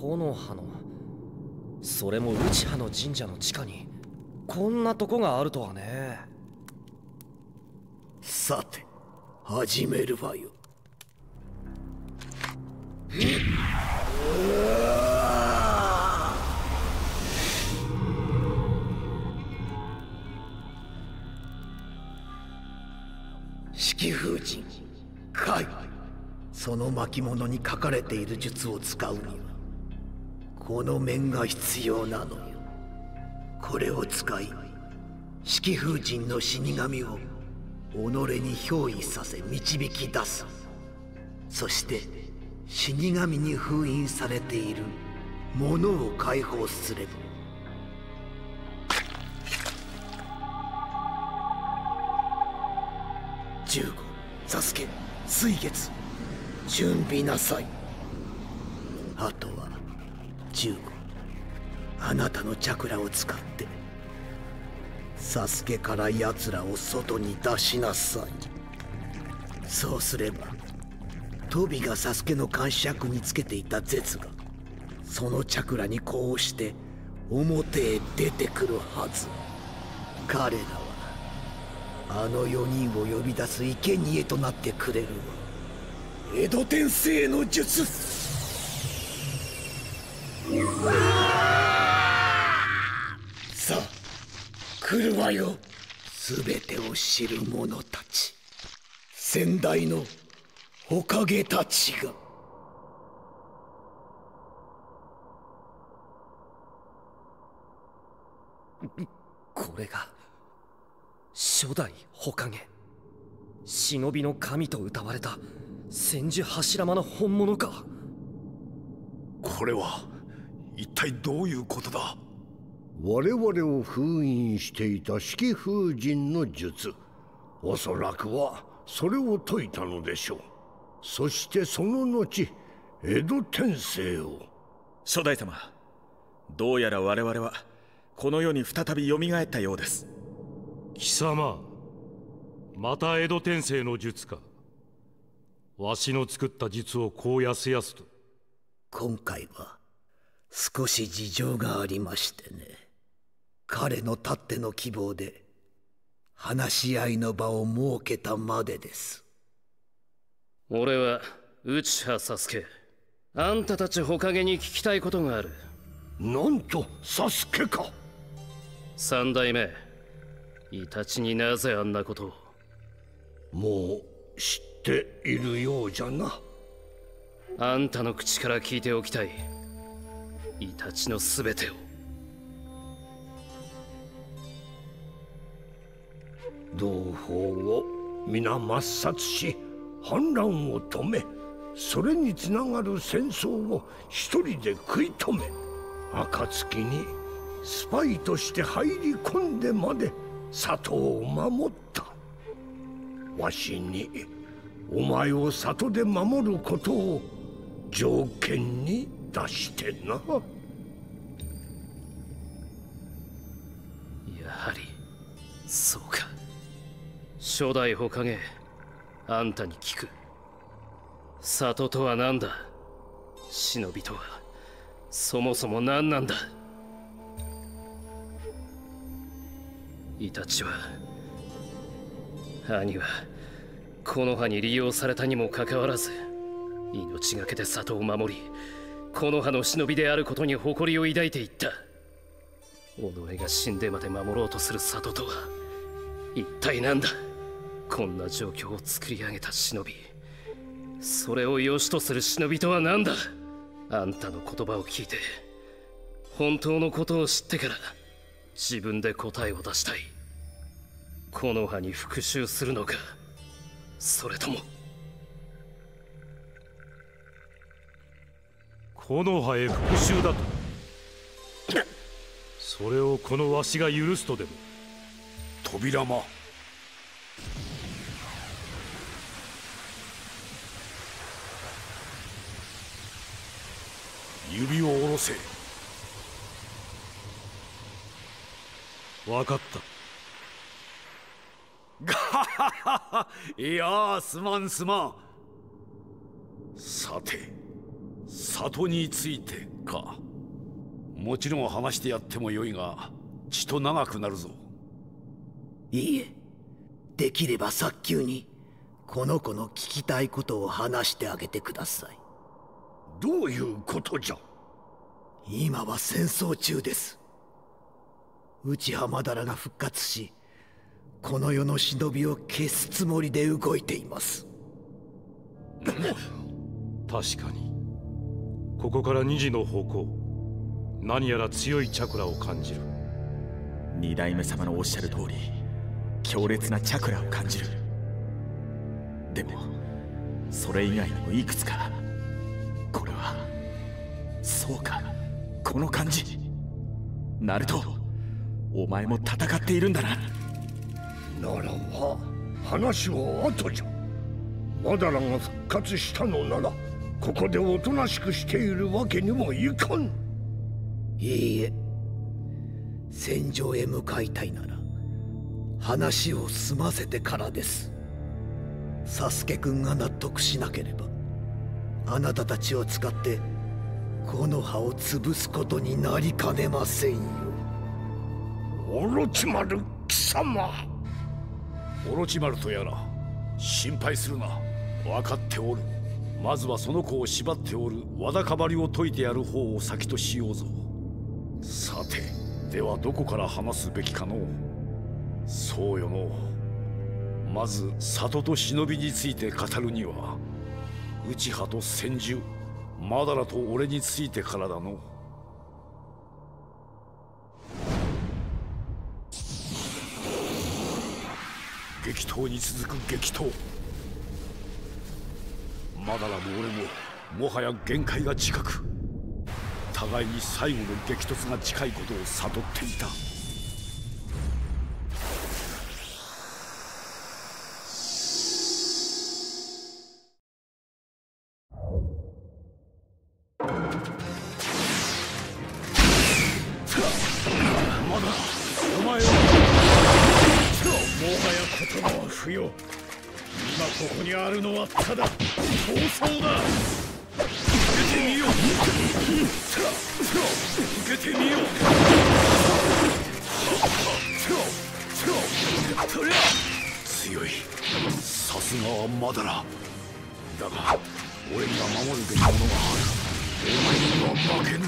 木の葉の、それも内葉の神社の地下にこんなとこがあるとはね。 さて始めるわよ。式風神海、その巻物に書かれている術を使うにはこの面が必要なのよ。これを使い式風神の死神を己に憑依させ導き出す。そして死神に封印されているものを解放すれば、15、サスケ、水月、準備なさい。あとは15、あなたのチャクラを使ってサスケから奴らを外に出しなさい。そうすればトビがサスケの監視役につけていた絶がそのチャクラにこうして表へ出てくるはず。彼らはあの4人を呼び出す生贄となってくれるわ。江戸天聖の術。さあ来るわよ、全てを知る者たち、先代の火影たちが。 これが初代火影、忍びの神と謳われた千手柱間の本物か。 これは一体どういうことだ。 我々を封印していた式風神の術、おそらくはそれを解いたのでしょう。そしてその後江戸天聖を。 初代様、どうやら我々はこの世に再び蘇ったようです。 貴様、また江戸天聖の術か。わしの作った術をこうやすやすと。 今回は少し事情がありましてね。彼のたっての希望で話し合いの場を設けたまでです。 俺は内葉サスケ、あんたたち火影に聞きたいことがある。 なんとサスケか。 三代目イタチになぜあんなことを。 もう知っているようじゃな。 あんたの口から聞いておきたい、イタチの全てを。 同胞を皆抹殺し反乱を止め、それにつながる戦争を一人で食い止め、暁にスパイとして入り込んでまで里を守った。わしにお前を里で守ることを条件に出してな。 やはりそうか。初代火影、あんたに聞く。里とは何だ、忍びとはそもそも何なんだ。イタチは、兄は木の葉に利用されたにもかかわらず命がけで里を守り、木の葉の忍びであることに誇りを抱いていった。己が死んでまで守ろうとする里とは一体何だ。こんな状況を作り上げた忍び、それを良しとする忍びとは何だ。あんたの言葉を聞いて本当のことを知ってから自分で答えを出したい。木の葉に復讐するのか、それとも。 木の葉へ復讐だと。それをこのわしが許すとでも。 扉間、指を下ろせ。 分かった。 ガハハハ。いやー、すまんすまん。さて里についてか。もちろん話してやってもよいが、ちと長くなるぞ。 いいえ、できれば早急にこの子の聞きたいことを話してあげてください。 どういうことじゃ。 今は戦争中です。内浜だらが復活し、この世の忍びを消すつもりで動いています。 確かにここから2時の方向、何やら強いチャクラを感じる。 二代目様のおっしゃる通り、強烈なチャクラを感じる。でもそれ以外にもいくつか。これはそうか、この感じ。ナルト、お前も戦っているんだな。 ならば話は後じゃ。マダラが復活したのなら、ここでおとなしくしているわけにもいかん。 いいえ、戦場へ向かいたいなら話を済ませてからです。サスケくんが納得しなければ、あなたたちを使って木の葉を潰すことになりかねませんよ。 オロチマル貴様。 オロチマルとやら心配するな。分かっておる。まずはその子を縛っておるわだかまりを解いてやる方を先としようぞ。さて、ではどこから話すべきかのう。そうよの。まず里と忍びについて語るには、内葉と千住、マダラと俺についてからだの。激闘に続く激闘。マダラも俺ももはや限界が近く、互いに最後の激突が近いことを悟っていた。マダラ、お前はもはや言葉は不要。今ここにあるのはただ闘争だ。受けてみよう。受けてみよう。強い。さすがはマダラ。だが俺には守るべきものがある。お前には負けぬ。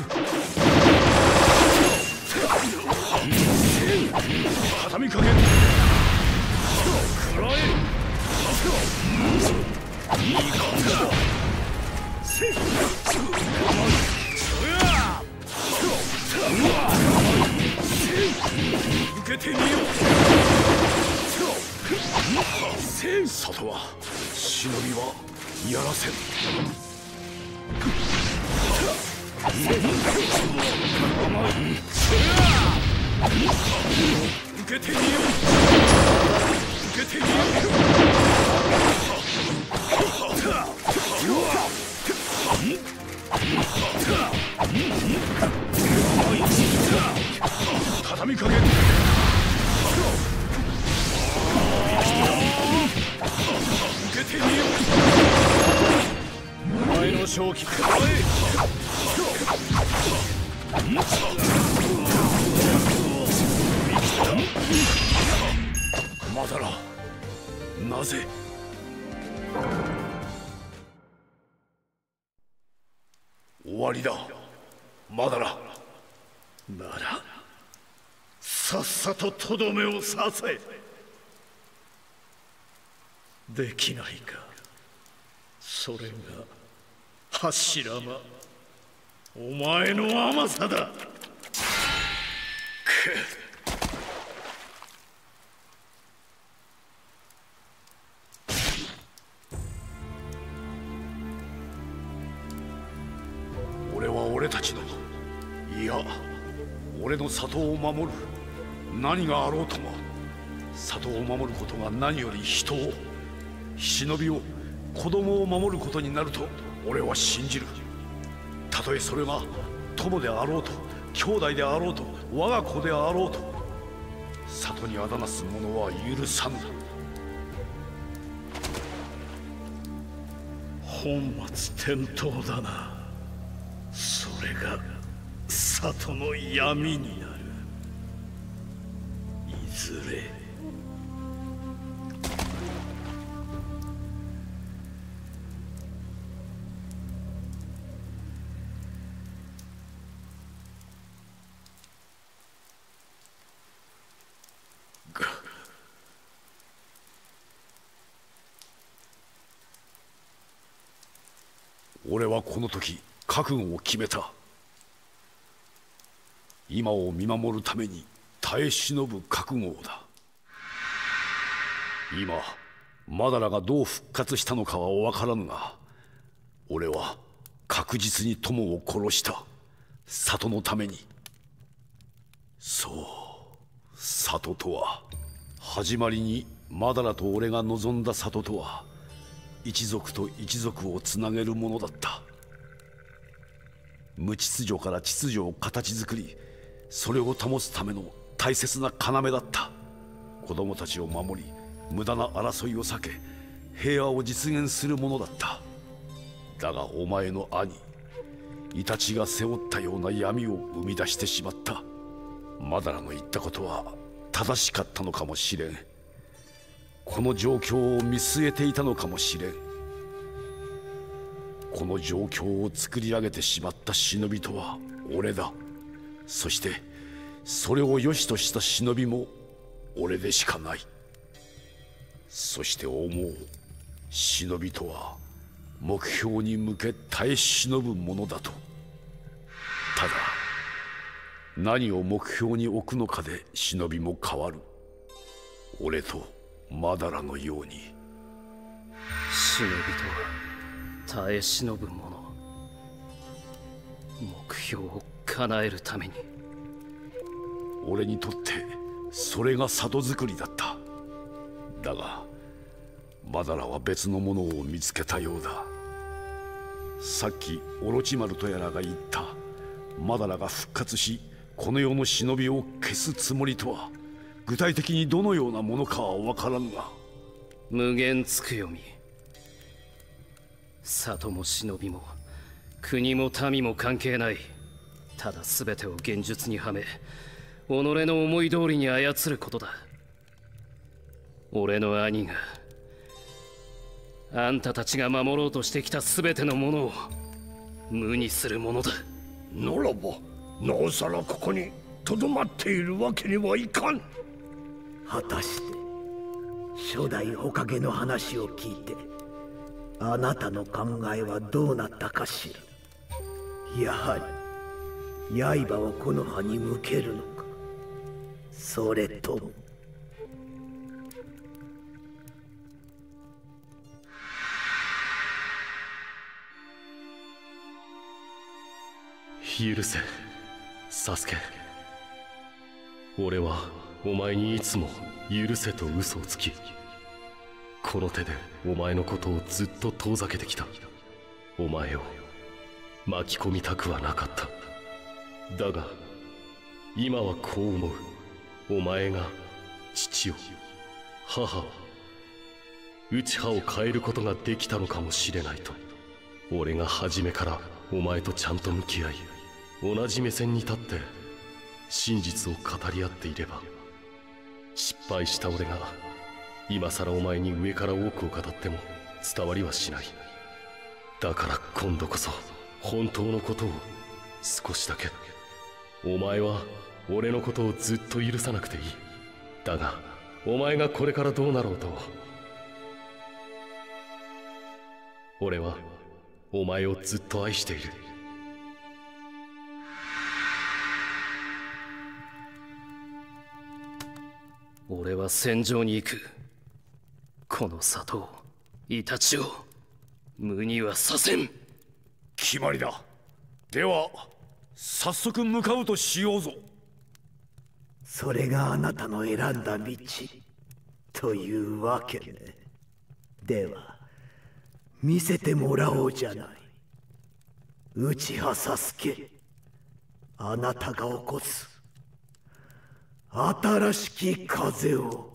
畳みかけ。食らえ。いい感じだ。受けてみよう。里は忍びはやらせん。受けてみよう。受けてみよう。畳みかけ。受けてみよう。お前の正気くらえ。マダラ、なぜ。終わりだ、マダラ。 ならさっさととどめを刺せ。できないか。それが柱間、お前の甘さだ。 俺は俺たちの、いや俺の里を守る。何があろうとも里を守ることが何より人を、忍びを、子供を守ることになると俺は信じる。たとえそれが友であろうと、兄弟であろうと、我が子であろうと、里にあだなす者は許さぬ。 本末転倒だな。 が里の闇になる。いずれ。俺はこの時覚悟を決めた。今を見守るために耐え忍ぶ覚悟だ。今マダラがどう復活したのかは分からぬが、俺は確実に友を殺した。里のために。そう、里とは、始まりにマダラと俺が望んだ里とは、一族と一族をつなげるものだった。無秩序から秩序を形作り、それを保つための大切な要だった。子供たちを守り、無駄な争いを避け、平和を実現するものだった。だがお前の兄、イタチが背負ったような闇を生み出してしまった。マダラの言ったことは正しかったのかもしれん。この状況を見据えていたのかもしれん。この状況を作り上げてしまった忍びとは俺だ。そしてそれを良しとした忍びも俺でしかない。そして思う、忍びとは目標に向け耐え忍ぶものだと。ただ何を目標に置くのかで忍びも変わる。俺とマダラのように。 忍びとは耐え忍ぶもの。目標を叶えるために。 俺にとってそれが里作りだった。だがマダラは別のものを見つけたようだ。さっきオロチマルとやらが言ったマダラが復活しこの世の忍びを消すつもりとは、具体的にどのようなものかは分からぬが。 無限つくよみ。里も忍びも国も民も関係ない。ただ全てを現実にはめ、己の思い通りに操ることだ。俺の兄が、あんたたちが守ろうとしてきた全てのものを無にするものだ。 ならばなおさらここにとどまっているわけにはいかん。 果たして初代火影の話を聞いてあなたの考えはどうなったかしら。やはり刃をこの葉に向けるのか、それとも。 許せ、サスケ。俺はお前にいつも許せと嘘をつき、この手でお前のことをずっと遠ざけてきた。お前を巻き込みたくはなかった。だが今はこう思う。お前が父を、母を、内葉を変えることができたのかもしれないと。俺が初めからお前とちゃんと向き合い、同じ目線に立って真実を語り合っていれば、失敗した俺が今さらお前に上から多くを語っても伝わりはしない。だから今度こそ本当のことを少しだけ。お前は俺のことをずっと許さなくていい。だがお前がこれからどうなろうと、俺はお前をずっと愛している。 俺は戦場に行く。この里を、イタチを無にはさせん。 決まりだ。では早速向かうとしようぞ。 それがあなたの選んだ道というわけね。では見せてもらおうじゃない。内葉サスケ、あなたが起こす新しき風を。